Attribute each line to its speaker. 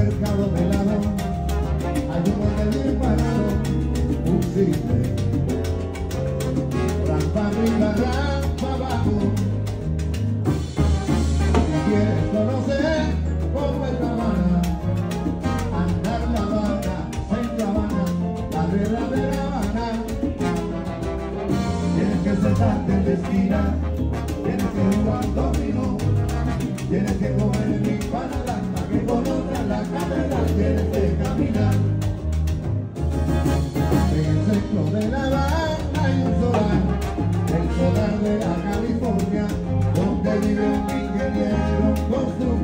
Speaker 1: mercado de helado hay un hotel bien parado, un cine, rampa arriba, rampa abajo. Si quieres conocer cómo es La Habana, andar La Habana, centro Habana, la regla de La Habana. Tienes que sentarte en la esquina, tienes que jugar dominó, tienes que comer mi pana blanca, que con otra en la catedral tienes que caminar. En el centro de La Habana hay un solar, el solar de la California, donde vive un ingeniero constructor.